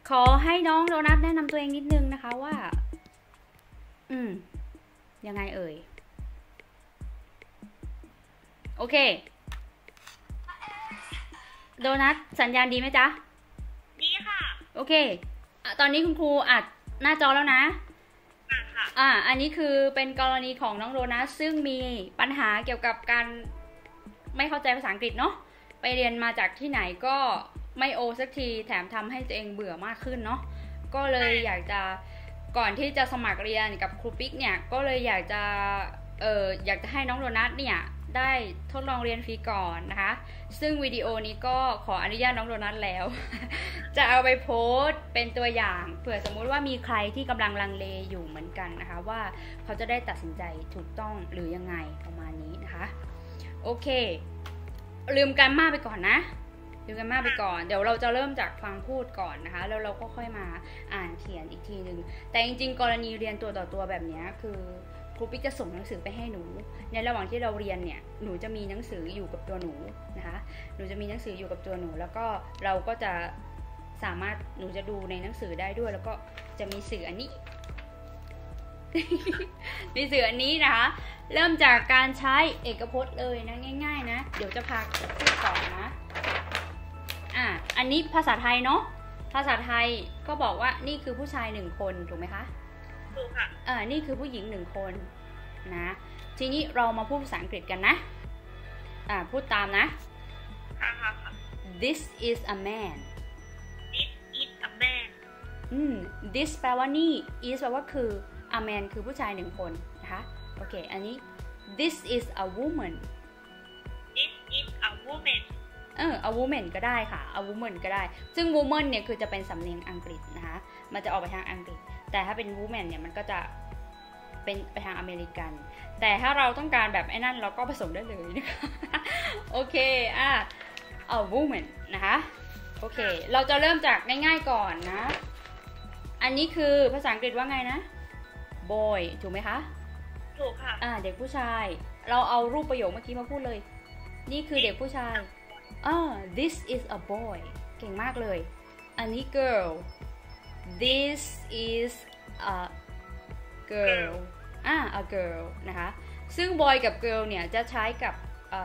ขอให้น้องโดนัทแนะนำตัวเองนิดนึงนะคะว่ายังไงเอ่ยโอเคโดนัทสัญญาณดีไหมจ๊ะดีค่ะโอเคตอนนี้คุณครูอัดหน้าจอแล้วนะค่ะอันนี้คือเป็นกรณีของน้องโดนัทซึ่งมีปัญหาเกี่ยวกับการไม่เข้าใจภาษาอังกฤษเนาะไปเรียนมาจากที่ไหนก็ไม่โอสักทีแถมทำให้ตัวเองเบื่อมากขึ้นเนาะก็เลยอยากจะก่อนที่จะสมัครเรียนกับครูปิ๊กเนี่ยก็เลยอยากจะให้น้องโดนัทเนี่ยได้ทดลองเรียนฟรีก่อนนะคะซึ่งวิดีโอนี้ก็ขออนุญาตน้องโดนัทแล้ว จะเอาไปโพสต์เป็นตัวอย่างเผื่อสมมุติว่ามีใครที่กำลังลังเลอยู่เหมือนกันนะคะว่าเขาจะได้ตัดสินใจถูกต้องหรือยังไงประมาณนี้นะคะโอเคลืมการบ้านไปก่อนนะลืมกันมากไปก่อนเดี๋ยวเราจะเริ่มจากฟังพูดก่อนนะคะแล้วเราก็ค่อยมาอ่านเขียนอีกทีนึงแต่จริงๆกรณีเรียนตัวต่อตัวแบบนี้คือครูปิ๊กจะส่งหนังสือไปให้หนูในระหว่างที่เราเรียนเนี่ยหนูจะมีหนังสืออยู่กับตัวหนูนะคะหนูจะมีหนังสืออยู่กับตัวหนูแล้วก็เราก็จะสามารถหนูจะดูในหนังสือได้ด้วยแล้วก็จะมีสื่ออันนี้ มีสื่ออันนี้นะคะเริ่มจากการใช้เอกพจน์เลยนะง่ายๆนะเดี๋ยวจะพาพูดก่อนนะอันนี้ภาษาไทยเนาะภาษาไทยก็บอกว่านี่คือผู้ชาย1คนถูกไหมคะถูกค่ะนี่คือผู้หญิง1คนนะทีนี้เรามาพูดภาษาอังกฤษกันนะพูดตามนะค่ะ This is a man This is a man This แปลว่านี่ is แปลว่าคือ a man คือผู้ชาย1คนนะคะโอเคอันนี้ This is a woman This is a woman a woman ก็ได้ค่ะ a woman ก็ได้ซึ่ง woman เนี่ยคือจะเป็นสำเนียงอังกฤษนะคะมันจะออกไปทางอังกฤษแต่ถ้าเป็น woman เนี่ยมันก็จะเป็นไปทางอเมริกันแต่ถ้าเราต้องการแบบไอ้นั่นเราก็ผสมได้เลยนะคะโอเคa woman นะคะโอเคเราจะเริ่มจากง่ายๆก่อนนะอันนี้คือภาษาอังกฤษว่าไงนะ boy ถูกไหมคะถูกค่ะเด็กผู้ชายเราเอารูปประโยคเมื่อกี้มาพูดเลยนี่คือเด็กผู้ชายthis is a boy เก่งมากเลยอันนี้ girl this is a girl a girl นะคะซึ่ง boy กับ girl เนี่ยจะใช้กับ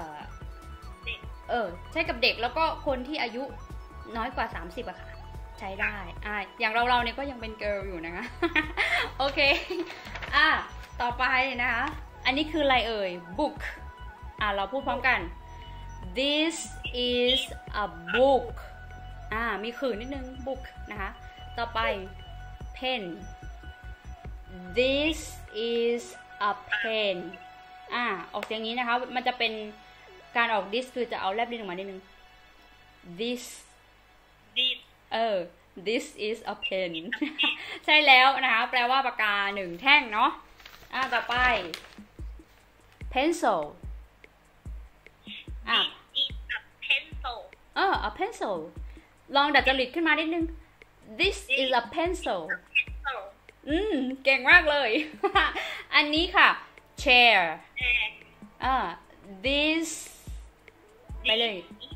ใช้กับเด็กแล้วก็คนที่อายุน้อยกว่า30อะค่ะใช้ได้อย่างเราเนี่ยก็ยังเป็น girl อยู่นะคะ โอเคต่อไปนะคะอันนี้คืออะไรเอ่ย book เราพูดพร้อมกันThis is a book มีขื่นนิดนึง book นะคะต่อไป pen This is a pen ออกเสียงนี้นะคะมันจะเป็นการออก this คือจะเอาแลบลิ้นออกมานิดนึง this this is a pen ใช่แล้วนะคะแปลว่าปากกา1แท่งเนาะต่อไป pencil a pencil ลองดัดจริตขึ้นมานิดนึง This is a pencil เก่งมากเลย อันนี้ค่ะ chair this ไปเลย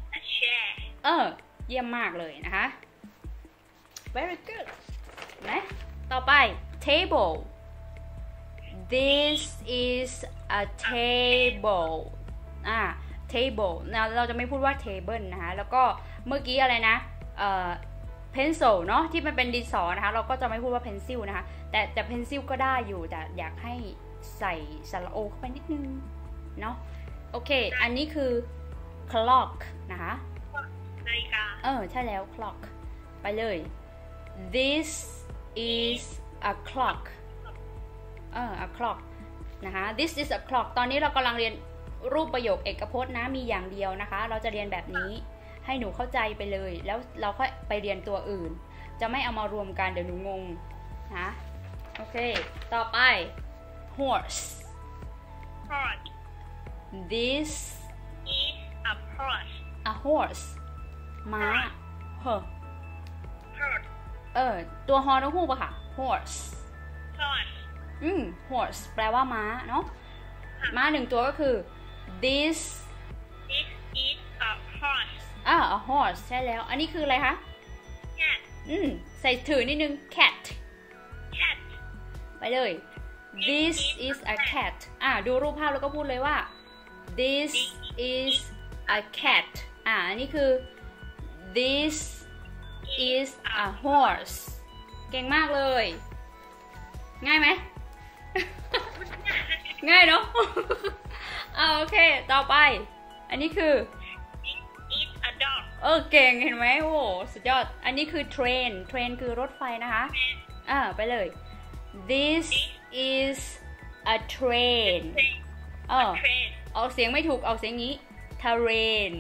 เยี่ยมมากเลยนะคะ very good นะต่อไป table this is a table table นะเราจะไม่พูดว่า table นะคะแล้วก็เมื่อกี้อะไรนะpencil เนาะที่มันเป็นดินสอนะคะเราก็จะไม่พูดว่า pencil นะคะแต่ pencil ก็ได้อยู่แต่อยากให้ใส่สระโอเข้าไปนิดนึงเนาะโอเคอันนี้คือ clock นะคะนาฬิกาใช่แล้ว clock ไปเลย this is a clock a clock นะคะ this is a clock ตอนนี้เรากำลังเรียนรูปประโยคเอกพจน์นะมีอย่างเดียวนะคะเราจะเรียนแบบนี้ให้หนูเข้าใจไปเลยแล้วเราค่อยไปเรียนตัวอื่นจะไม่เอามารวมกันเดี๋ยวหนูงงนะโอเคต่อไป horse this is a horse ม้าตัวฮอต้องพูดป่ะค่ะ horse horse แปลว่าม้าเนาะม้า1ตัวก็คือThis is a horse a horse ใช่แล้วอันนี้คืออะไรคะใส่ถือนิดนึง cat cat ไปเลย this is a cat ดูรูปภาพแล้วก็พูดเลยว่า this is a cat อันนี้คือ this is a horse เก่งมากเลย ง่ายไหม ง่ายเนาะ โอเคต่อไปอันนี้คือ is a dog เก่งเห็นไหมโอ้สุดยอดอันนี้คือ train คือรถไฟนะคะไปเลย this is a train ออกเสียงไม่ถูกออกเสียงนี้ train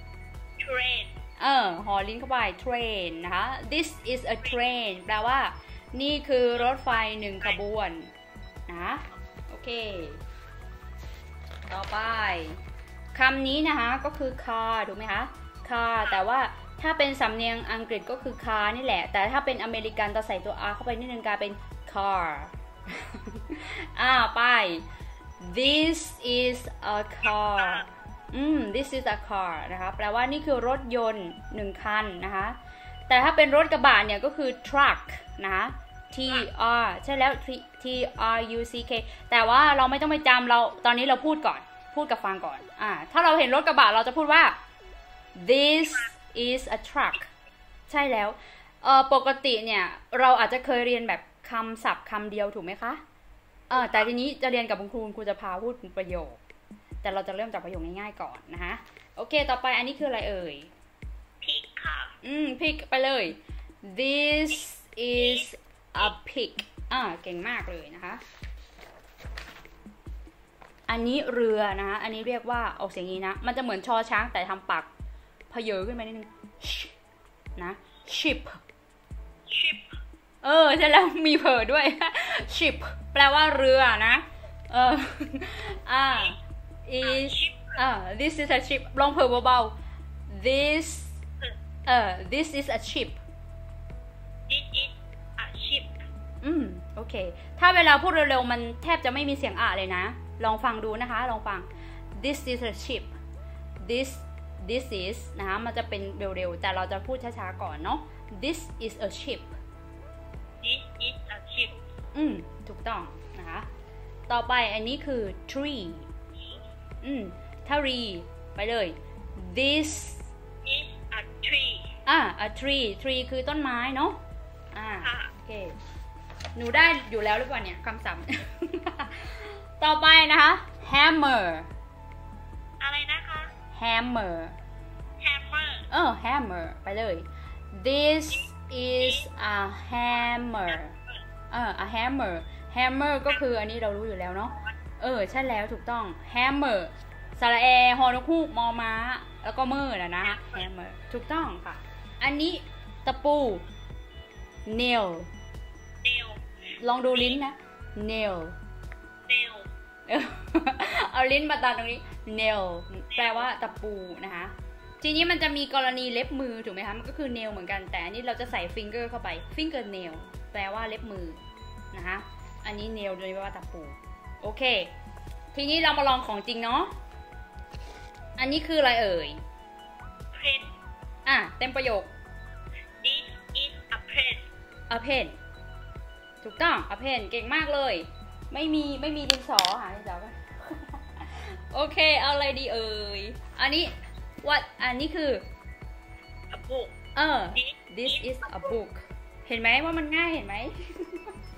ห่อลิ้นเข้าไป train นะคะ this is a train แปลว่านี่คือรถไฟ1ขบวนนะโอเคต่อไปคำนี้นะคะก็คือ car ถูกไหมคะ car แต่ว่าถ้าเป็นสำเนียงอังกฤษก็คือ car นี่แหละแต่ถ้าเป็นอเมริกันจะใส่ตัว r เข้าไปนิดนึงกลายเป็น car ไป this is a car this is a car นะคะแปลว่านี่คือรถยนต์1คันนะคะแต่ถ้าเป็นรถกระบะเนี่ยก็คือ truck นะคะ tr ใช่แล้ว truck แต่ว่าเราไม่ต้องไปจำเราตอนนี้เราพูดก่อนพูดกับฟังก่อนถ้าเราเห็นรถกระบะเราจะพูดว่า this is a truck ใช่แล้วปกติเนี่ยเราอาจจะเคยเรียนแบบคำศัพท์คำเดียวถูกไหมคะแต่ทีนี้จะเรียนกับคุณครูจะพาพูดเป็นประโยคแต่เราจะเริ่มจากประโยคง่ายๆก่อนนะคะโอเคต่อไปอันนี้คืออะไรเอ่ย pig ค่ะ pig ไปเลย this is a pig เก่งมากเลยนะคะอันนี้เรือนะคะอันนี้เรียกว่าออกเสียงนี้นะมันจะเหมือนชอช้างแต่ทำปากพเยอขึ้นมานิดนึงนะ ship ใช่แล้วมีเผอด้วย ship แปลว่าเรือนะis this is a ship ลองเผอเบาๆ this is a ship this is a ship โอเคถ้าเวลาพูดเร็วๆมันแทบจะไม่มีเสียงเลยนะลองฟังดูนะคะลองฟัง this is a ship this is นะคะมันจะเป็นเร็วๆแต่เราจะพูดช้าๆก่อนเนาะ this is a ship this is a ship ถูกต้องนะคะต่อไปอันนี้คือ tree ถ้า re ไปเลย this is a tree a tree คือต้นไม้เนาะโอเคหนูได้อยู่แล้วหรือเปล่าเนี่ยคำศัพท์ ต่อไปนะคะ hammer อะไรนะคะ hammer hammer ไปเลย this is a hammer a hammer ก็คืออันนี้เรารู้อยู่แล้วเนาะใช่แล้วถูกต้อง hammer สระแอฮอนกฮูกมอม้าแล้วก็เมอร์นะ hammer ถูกต้องค่ะอันนี้ตะปู nail ลองดูลิ้นนะ nail เอาลิ้นมาตัดตรงนี้ nail แปลว่าตะปูนะคะทีนี้มันจะมีกรณีเล็บมือถูกไหมคะมันก็คือ nail เหมือนกันแต่อันนี้เราจะใส่ finger เข้าไป finger nail แปลว่าเล็บมือนะคะอันนี้ nail โดยแปลว่าตะปูโอเคทีนี้เรามาลองของจริงเนาะอันนี้คืออะไรเอ่ย pen เต็มประโยค this is a pen a pen ถูกต้อง a pen เก่งมากเลยไม่มีดินสอหาดินสอกันโอเคเอาอะไรดีเอ่ยอันนี้คือ a book this is a book เห็นไหมว่ามันง่ายเห็นไหม